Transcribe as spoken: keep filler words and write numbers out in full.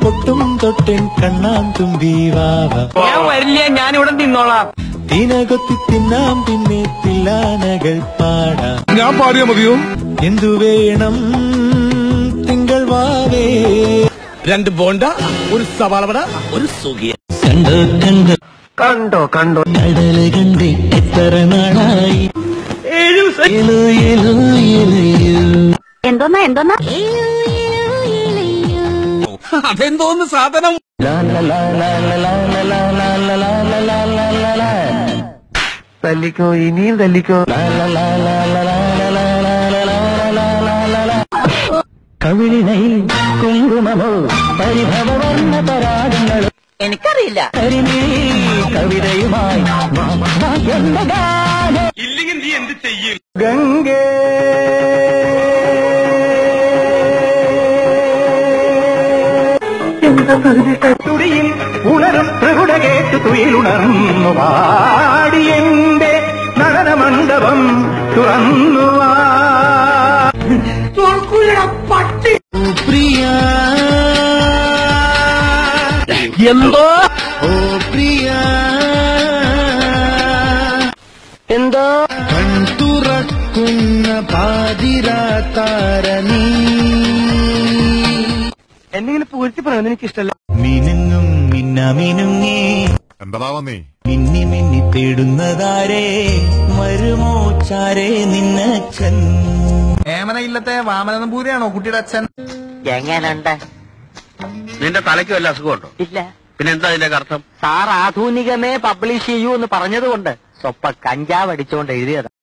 പൊട്ടും തൊട്ടൻ കണ്ണാൻ തുമ്പി വാവ. ഞാൻ വരില്ല, ഞാൻ ഇവിടെ നിന്നോളാം. തിനകൊത്തി തിന്നാം പിന്നെ തില്ലാനകൾ പാടാം. ഞാൻ പാടിയാ മതിയോ? എന്തു വേണം തിങ്കൾ വാവേ. രണ്ട് ബോണ്ട, ഒരു സവാളവട, ഒരു സുഖിയ. കണ്ടോ കണ്ടോ കണ്ടോ കണ്ടോ കടല് കണ്ട് എത്ര നാളായി. എന്തോന്നാ എന്തോന്നാ അതെന്തോന്ന് സാധനം? തല്ലിക്കോ, ഇനിയും തല്ലിക്കോ. കവിളിണൈ കുങ്കുമമോ പരിഭവവർണ്ണ പരാഗങ്ങളോ എനിക്കറിയില്ല. കവിതയുമായി ഇല്ലെങ്കിൽ നീ എന്ത് ചെയ്യും? ഗംഗേ തുടിയിൽ ഉണരും പ്രകുട കേട്ടു തുയിലുണർന്നു പാടിയെന്റെ നടനമണ്ഡപം തുറന്നു. പട്ടി പ്രിയ എന്തോ ഓ പ്രിയ എന്തോ കൺ തുറക്കുന്ന പാതിരാതാരണി. എന്തെങ്കിലും പൂഴ്ത്തി പറയുന്നത് എനിക്കിഷ്ടല്ല. മിനുങ്ങും മിന്ന മിനുങ്ങേ എന്താ വന്നേ? മിന്നി മിന്നി തേടുന്നതാരേ വരുമോ ചാരേ നിന്നച്ഛൻ. ഏമന ഇല്ലത്തെ വാമനമ്പൂരിയാണോ കുട്ടിയുടെ അച്ഛൻ? എങ്ങനുണ്ട്? നിന്റെ തലയ്ക്ക് വല്ല അസുഖമുണ്ടോ? ഇല്ല. പിന്നെ എന്താ അതിന്റെ അർത്ഥം? സാർ ആധുനികമേ പബ്ലിഷ് ചെയ്യൂ എന്ന് പറഞ്ഞതുകൊണ്ട് സ്വപ്പ കഞ്ചാവ് അടിച്ചുകൊണ്ട് എഴുതിയതാ.